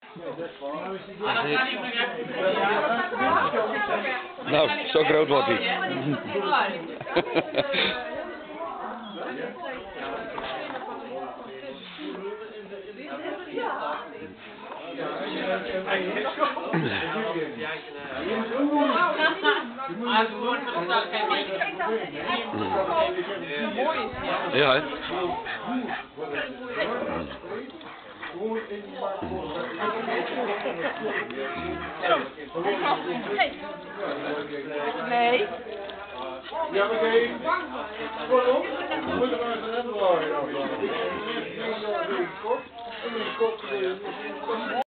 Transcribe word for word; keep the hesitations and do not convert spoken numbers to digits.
Nou, zo groot wordt hij. Ja, hè? Nee. Ja, oké. Waarom? Moet je maar eens